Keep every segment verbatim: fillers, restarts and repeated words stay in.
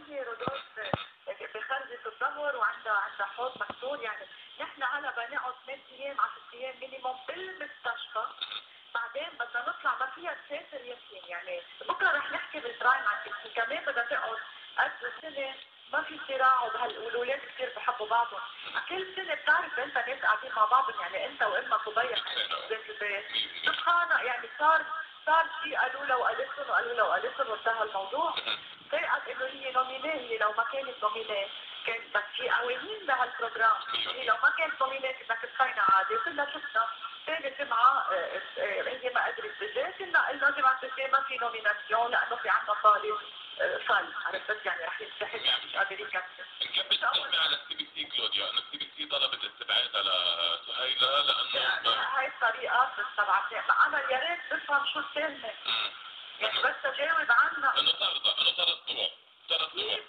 هي رودولف بخرجة الظهر وعندها عندها حوض مكسور. يعني نحن هلا بنقعد ثلاث ايام عشر ايام مينيموم بالمستشفى، بعدين بدنا نطلع ما فيها تسافر يمكن. يعني بكره رح نحكي بالبرايم عن كل كمان بدها تقعد قد سنه ما في صراع، والولاد كثير بحبوا بعضهم. كل سنه بتعرف انت ناس قاعدين مع بعضهم، يعني انت وامك وبيك بيت البيت تتخانق. يعني صار صار شيء قالوا له وقالت لهم وقالوا له وقالت لهم وانتهى الموضوع. فقط انه هي نومينيه، هي لو ما كانت نومينيه كانت بس في قوانين بهالبروجرام. هي لو ما كانت نومينيه كنا تتخانق عادي. كنا شفنا ثاني جمعه هي ما قدرت تجي، كنا قلنا جمعه الجاي ما في نوميناسيون لانه في عندنا طالب فل، عرفت؟ يعني رح ينسحب مش قادر يكمل. كيف بتحكمي على السي بي سي كلوديا؟ انه السي بي سي طلبت استبعادها لسهيلة لانه هاي الطريقه تبعتها. انا يا ريت بفهم شو الكلمه، يعني بس اجاوب عنها. انه طردها، انه طردتوها طردتوها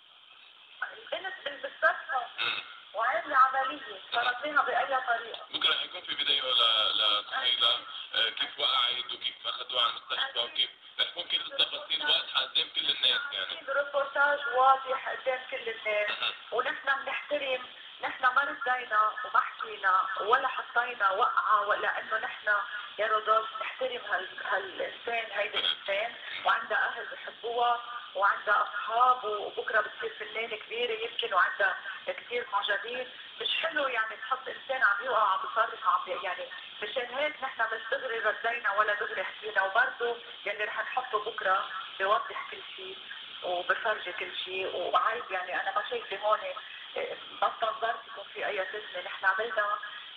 البنت بالمستشفى وعامله عمليه، طردناها باي طريقه. بكره رح يكون في فيديو لسهيلة كيف وقعت وكيف اخذوها على المستشفى وكيف رح يكون كل التفاصيل واضحه قدام كل الناس. يعني ريبورتاج واضح قدام كل الناس، ونحن بنحترم. نحن ما ردينا وما حكينا ولا حطينا وقعه، ولا انه نحن يا رودولف نحترم هال هالانسان، هيدا الانسان وعندها اهل بحبوها وعندها اصحاب، وبكره بتصير فنانه كبيره يمكن وعندها كثير معجبين. مش حلو يعني تحط انسان عم يوقع عم بيصرخ عم يعني. مشان هيك نحن مش دغري ردينا ولا دغري حكينا، وبرضه يلي رح نحطه بكره بيوضح كل شيء وبفرجي كل شيء. وعيب يعني انا ما شايفه هون بطل يكون في اي فتنه. نحن عملنا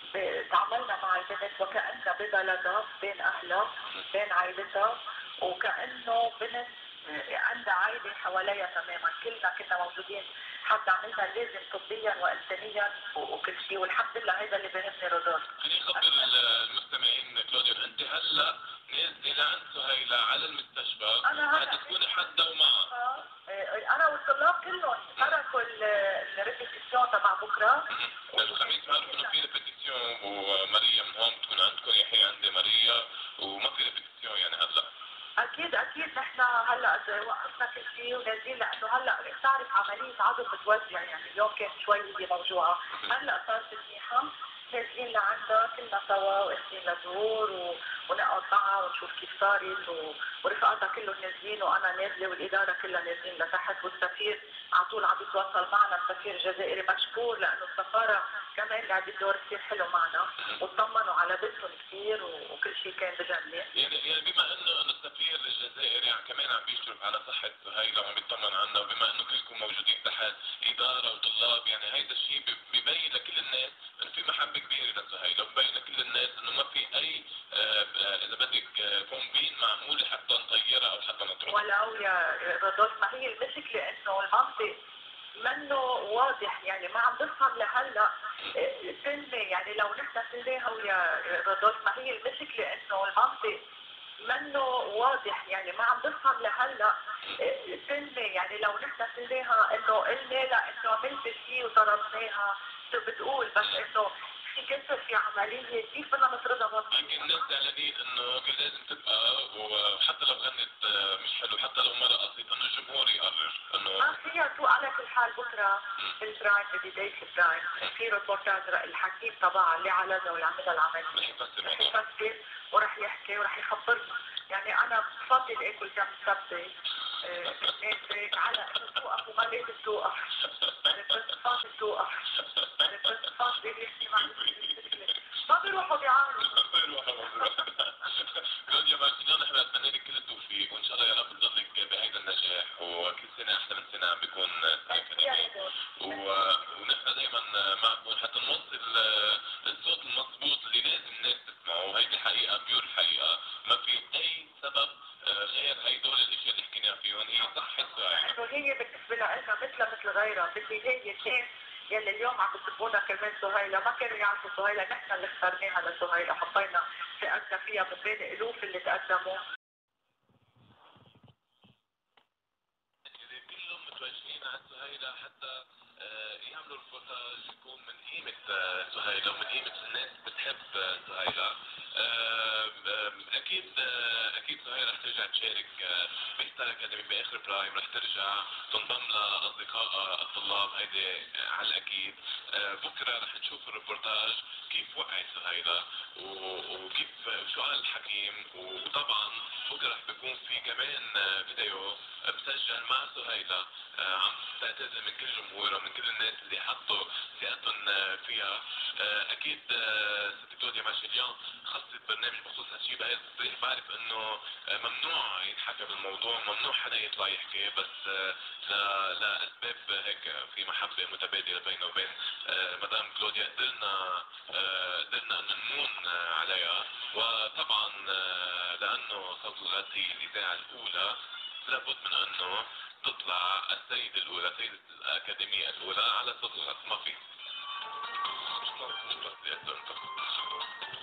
تعاملنا مع البنت وكأنها ببلدها بين اهلها بين عائلتها، وكأنه بنت عندها عائله حواليها تماما. كلنا كنا موجودين حتى عملنا اللازم طبيا وانسانيا وكل شيء، والحمد لله هذا اللي بيهمني رودولف. خليني اخبر المستمعين كلوديا، انت هلا نازله عند سهيلة على المستشفى، انا حتكوني حدا ومعها. انا والطلاب كلهم تركوا الريبيتيسيون تبع بكره. الخميس بعرف انه في ريبيتيسيون وماريا من هون بتكون عندكم، يحيى عندي ماريا وما في ريبيتيسيون يعني هلا. اكيد اكيد نحن هلا وقفنا كل شيء ونازلين، لانه هلا بتعرف عمليه عضل بتوجع. يعني اليوم كانت شوي هي موجوعه، هلا صارت منيحه. نازلين لعندها كلنا سوا واخذين لدور و... ونقعد معها ونشوف كيف صارت و... ورفقاتها كلهم نازلين وانا نازله والاداره كلها نازلين لتحت، والسفير على طول عم يتواصل معنا. السفير الجزائري مشكور لانه السفاره كمان لعبت دور كثير حلو معنا وطمنوا على بنتهم كثير وكل شيء كان بجنة. يعني يعني بما انه انه السفير الجزائري يعني كمان عم بيشرف على صحه سهيلة وعم يطمن عنها، وبما انه كلكم موجودين تحت اداره وطلاب، يعني هيدا الشيء ببين لكل الناس انه في محبه كبيره لسهيلة، وبين لكل الناس انه ما في اي آه اذا بدك كومبين معموله حتى نطيرها او حتى نطردها. ولو يا رودولف ما هي المشكله انه المنطق منه واضح، يعني ما عم بفهم لهلا سنه. يعني لو نحن سناها ويا رودولف ما هي المشكله انه المنطق منه واضح، يعني ما عم بفهم لهلا سنه. يعني لو نحن سناها انه قلنا لا انه عملت شيء وطردناها شو بتقول، بس انه في كسر في عمليه كيف بدنا نفرضها بس. يمكن الناس زعلانين انه كان لازم تبقى، وحتى لو غنت مش حلو، حتى لو ما رقصت، انه الجمهور يقرر انه ما فيها تو. على كل حال بكره بالبرايم ببدايه البرايم في ريبورتاج الحكيم تبعها اللي على واللي عملها العمل رح يفسر رح يفسر ورح يحكي ورح يخبرنا. يعني انا بفضل اكل كم سبه هيك على انه توقف وما لازم توقف. عرفت؟ فاضل توقف. عرفت؟ فاضل يحكي مع ما بيروحوا بيعانوا. ما بيروحوا. كلوديا مارسيليان، نحن نتمنى لك كل التوفيق، وان شاء الله يا رب تضلك بهيدا النجاح، وكل سنه احسن من سنه عم بيكون ونحن دائما معكم حتى نوصل الصوت المضبوط اللي لازم الناس تسمعه. وهيدي حقيقه بيور الحقيقه، ما في اي سبب غير هيدول الاشياء اللي حكينا فيهم. هي صح انه هي بالنسبه لنا مثلها مثل غيرها. بدي هي كان يلي اليوم عم بسبونا كمان سهيلة ما كانوا يعرفوا سهيلة، نحن اللي اخترناها لسهيلة، حطينا ثقتنا فيها من بين الالوف اللي تقدموا. كلهم متوجهين على سهيلة حتى تعملوا ريبورتاج يكون من قيمة آه، سهيلة ومن قيمة الناس بتحب آه، سهيلة. آه، آه، أكيد آه، أكيد سهيلة رح ترجع تشارك آه، بستار أكاديمي بآخر برايم، رح ترجع تنضم لأصدقاء الطلاب هيدي آه، على الأكيد. آه، بكرة رح نشوف الريبورتاج كيف وقعت سهيلة و- وكيف شو قال الحكيم، وطبعا بكرة رح بيكون في كمان آه، فيديو مسجل مع سهيلة آه، عم تعتذر من كل جمهورها ومن كل الناس اللي حطوا ثقتهم آه، فيها. آه، اكيد آه، ست كلوديا ماشيليان خصصت برنامج بخصوص هالشيء بهذا التصريح. بعرف انه آه، ممنوع ينحكى بالموضوع، ممنوع حدا يطلع يحكي، بس آه، ل- لاسباب هيك في محبه متبادله بينه وبين آه، مدام كلوديا قدرنا آه، قدرنا ان نمون آه، عليها. وطبعا آه، لانه صوت الغد هي الاذاعه الاولى، لابد من انه تطلع السيدة الأولى، سيدة الأكاديمية الأولى على صوت الغد. ما في.